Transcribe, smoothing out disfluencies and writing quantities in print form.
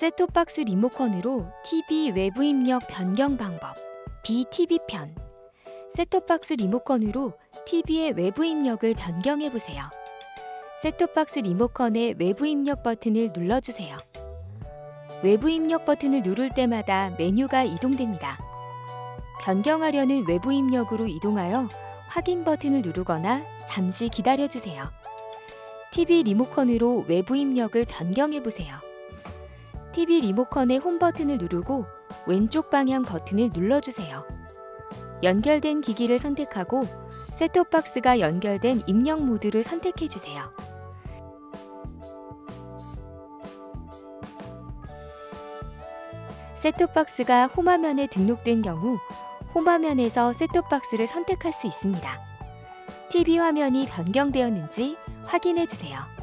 셋톱박스 리모컨으로 TV 외부 입력 변경 방법 BTV 편. 셋톱박스 리모컨으로 TV의 외부 입력을 변경해보세요. 셋톱박스 리모컨의 외부 입력 버튼을 눌러주세요. 외부 입력 버튼을 누를 때마다 메뉴가 이동됩니다. 변경하려는 외부 입력으로 이동하여 확인 버튼을 누르거나 잠시 기다려주세요. TV 리모컨으로 외부 입력을 변경해보세요. TV 리모컨의 홈 버튼을 누르고 왼쪽 방향 버튼을 눌러주세요. 연결된 기기를 선택하고 셋톱박스가 연결된 입력 모드를 선택해주세요. 셋톱박스가 홈화면에 등록된 경우 홈화면에서 셋톱박스를 선택할 수 있습니다. TV 화면이 변경되었는지 확인해 주세요.